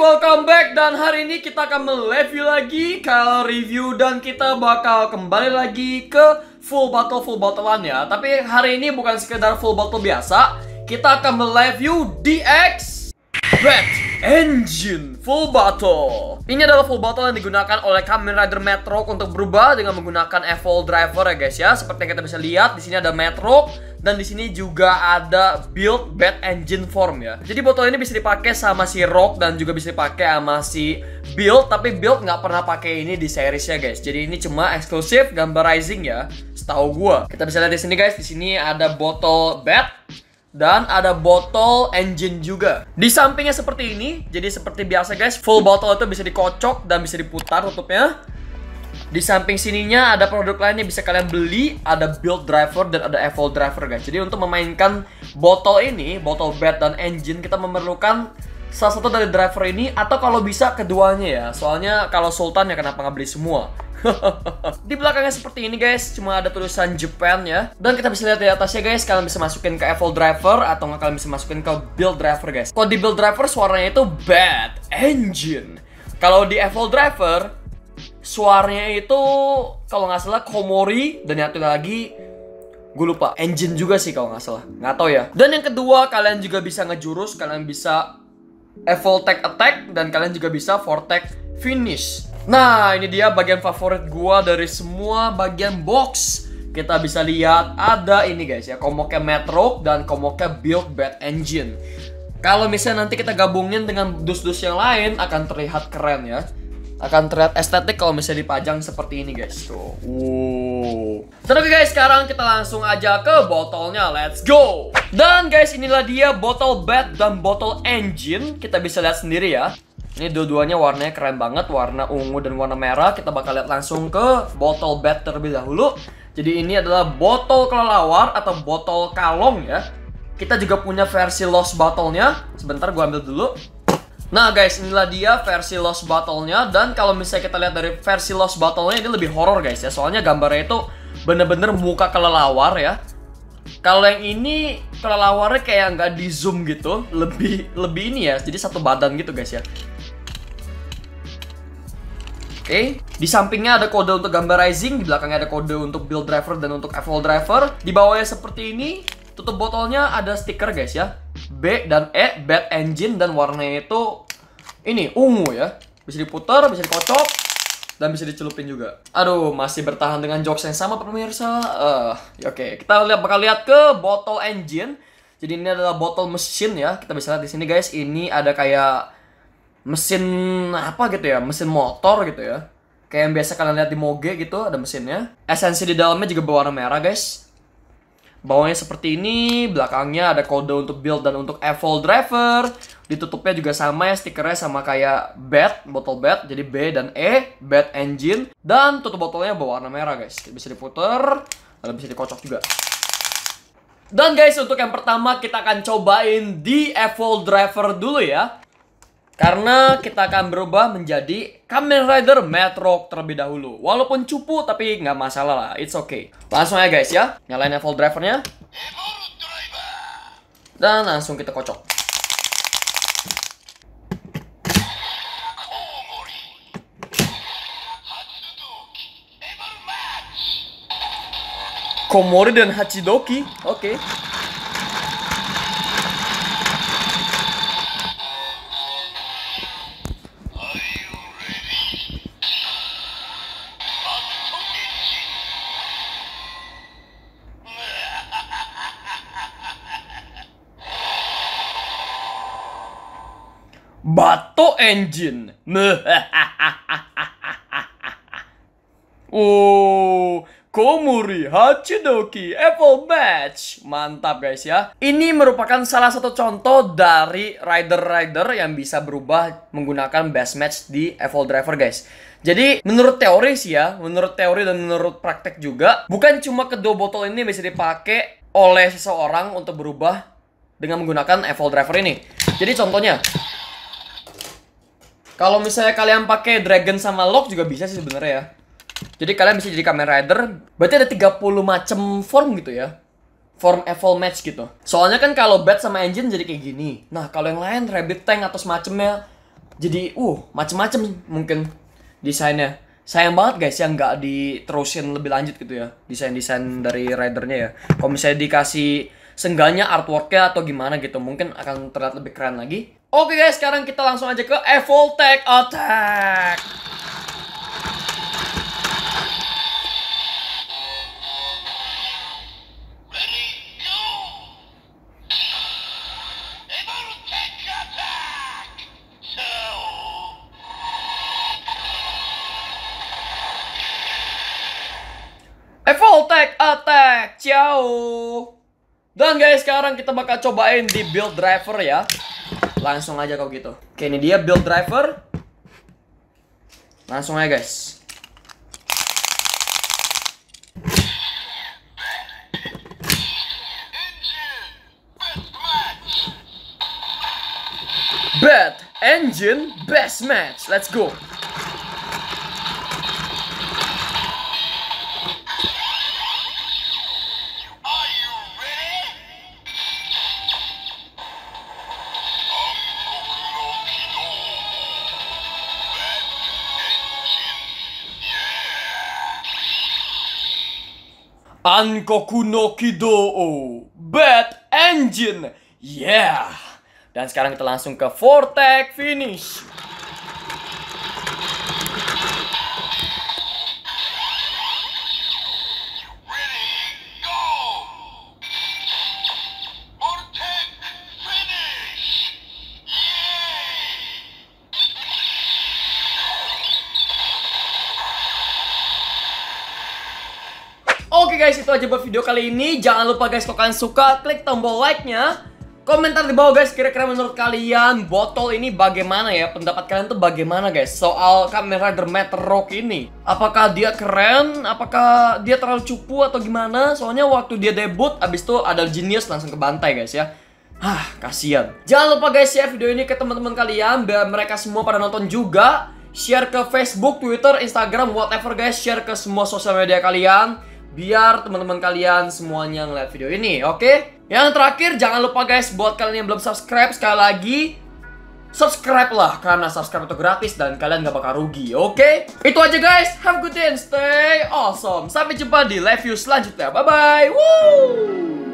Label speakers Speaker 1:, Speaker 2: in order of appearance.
Speaker 1: welcome back. Dan hari ini kita akan mereview lagi KL review. Dan kita bakal kembali lagi ke full battlean ya. Tapi hari ini bukan sekedar full battle biasa. Kita akan mereview DX Bat Engine Full Battle. Ini adalah full battle yang digunakan oleh Kamen Rider Metrock untuk berubah dengan menggunakan Evolve Driver ya guys ya. Seperti yang kita bisa lihat di sini ada Metrock dan di sini juga ada build Bat Engine form ya. Jadi botol ini bisa dipakai sama si Rock dan juga bisa dipakai sama si Build, tapi Build nggak pernah pakai ini di seriesnya guys. Jadi ini cuma eksklusif gambar Rising ya, setahu gua. Kita bisa lihat di sini guys, di sini ada botol Bat dan ada botol engine juga. Di sampingnya seperti ini. Jadi seperti biasa guys, full bottle itu bisa dikocok dan bisa diputar tutupnya. Di samping sininya ada produk lain yang bisa kalian beli. Ada build driver dan ada evolve driver guys. Jadi untuk memainkan botol ini, botol Bat dan engine, kita memerlukan salah satu dari driver ini, atau kalau bisa keduanya ya. Soalnya kalau Sultan ya kenapa nggak beli semua. Di belakangnya seperti ini guys, cuma ada tulisan Japan ya. Dan kita bisa lihat di atasnya guys, kalian bisa masukin ke Evolve Driver atau nggak kalian bisa masukin ke Build Driver guys. Kalau di Build Driver suaranya itu Bat Engine. Kalau di Evolve Driver suaranya itu kalau nggak salah Komori, dan yang satu lagi gue lupa, Engine juga sih kalau nggak salah, nggak tahu ya. Dan yang kedua, kalian juga bisa ngejurus, kalian bisa Evolve Tech Attack dan kalian juga bisa Vortex Finish. Nah, ini dia bagian favorit gua dari semua bagian box. Kita bisa lihat ada ini guys ya, komoknya Metrock dan komoknya Build Bat Engine. Kalau misalnya nanti kita gabungin dengan dus-dus yang lain, akan terlihat keren ya. Akan terlihat estetik kalau misalnya dipajang seperti ini guys. Tuh. Terus guys, sekarang kita langsung aja ke botolnya. Let's go. Dan guys, inilah dia botol Bat dan botol Engine. Kita bisa lihat sendiri ya. Ini dua-duanya warnanya keren banget, warna ungu dan warna merah. Kita bakal lihat langsung ke botol Bat terlebih dahulu. Jadi ini adalah botol kelelawar atau botol kalong ya. Kita juga punya versi Lost Bottle-nya. Sebentar gua ambil dulu. Nah guys, inilah dia versi Lost Bottle-nya. Dan kalau misalnya kita lihat dari versi Lost Bottle-nya, ini lebih horror guys ya. Soalnya gambarnya itu bener-bener muka kelelawar ya. Kalau yang ini kelelawarnya kayak nggak di zoom gitu, lebih ini ya. Jadi satu badan gitu guys ya. Oke, di sampingnya ada kode untuk gambar Rising, di belakangnya ada kode untuk Build Driver dan untuk Evolve Driver. Di bawahnya seperti ini, tutup botolnya ada stiker guys ya. B dan E, Bat Engine, dan warnanya itu ini ungu ya. Bisa diputar, bisa dikocok, dan bisa dicelupin juga. Aduh, masih bertahan dengan jokes yang sama pemirsa. Oke, kita bakal lihat ke botol Engine. Jadi ini adalah botol mesin ya. Kita bisa lihat di sini guys, ini ada kayak mesin apa gitu ya, mesin motor gitu ya, kayak yang biasa kalian lihat di Moge gitu, ada mesinnya. Esensi di dalamnya juga berwarna merah guys. Bawahnya seperti ini, belakangnya ada kode untuk Build dan untuk Evolve Driver. Ditutupnya juga sama ya, stikernya sama kayak Bat, botol Bat, jadi B dan E, Bat Engine. Dan tutup botolnya berwarna merah guys, bisa diputer, lalu bisa dikocok juga. Dan guys, untuk yang pertama kita akan cobain di Evolve Driver dulu ya. Karena kita akan berubah menjadi Kamen Rider Metrock terlebih dahulu. Walaupun cupu, tapi nggak masalah lah. It's okay. Langsung aja guys ya. Nyalain Evolve Drivernya. Dan langsung kita kocok. Komori dan Hachidoki. Oke. Bato Engine. Komori Hachidoki Evolve Match. Mantap guys ya. Ini merupakan salah satu contoh dari rider-rider yang bisa berubah menggunakan best match di Evolve Driver guys. Jadi menurut teori sih ya, menurut teori dan menurut praktek juga, bukan cuma kedua botol ini bisa dipakai oleh seseorang untuk berubah dengan menggunakan Evolve Driver ini. Jadi contohnya, kalau misalnya kalian pakai Dragon sama Lock juga bisa sih sebenarnya ya. Jadi kalian bisa jadi Kamen Rider. Berarti ada 30 macam form gitu ya. Form Evolve Match gitu. Soalnya kan kalau Bat sama Engine jadi kayak gini. Nah kalau yang lain Rabbit Tank atau semacamnya Jadi macem-macem mungkin desainnya. Sayang banget guys yang nggak diterusin lebih lanjut gitu ya, desain-desain dari ridernya ya. Kalau misalnya dikasih seenggaknya artworknya atau gimana gitu, mungkin akan terlihat lebih keren lagi. Oke guys, sekarang kita langsung aja ke Voltec Attack. Voltec Attack, ciao. Dan guys, sekarang kita bakal cobain di build driver ya. Langsung aja kalau gitu. Oke, ini dia build driver. Langsung aja guys. Bad engine, best match. Let's go. Ankoku no Kido, bad engine, yeah. Dan sekarang kita langsung ke Voltec finish. Oke guys, itu aja buat video kali ini. Jangan lupa guys, kalau kalian suka, klik tombol like-nya. Komentar di bawah guys, kira-kira menurut kalian botol ini bagaimana ya? Pendapat kalian tuh bagaimana guys soal Kamen Rider Metal Rock ini? Apakah dia keren? Apakah dia terlalu cupu atau gimana? Soalnya waktu dia debut, abis itu ada Genius langsung kebantai guys ya. Kasian. Jangan lupa guys, share video ini ke teman-teman kalian biar mereka semua pada nonton juga. Share ke Facebook, Twitter, Instagram, whatever guys. Share ke semua sosial media kalian biar teman-teman kalian semuanya ngeliat video ini, oke? Yang terakhir, jangan lupa guys, buat kalian yang belum subscribe, sekali lagi subscribe lah, karena subscribe itu gratis dan kalian gak bakal rugi, oke? Itu aja guys, have a good day and stay awesome. Sampai jumpa di live view selanjutnya, bye-bye. Woo!